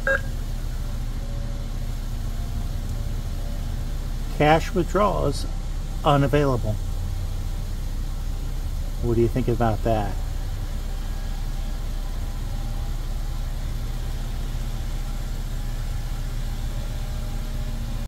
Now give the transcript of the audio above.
Cash withdrawals unavailable. What do you think about that?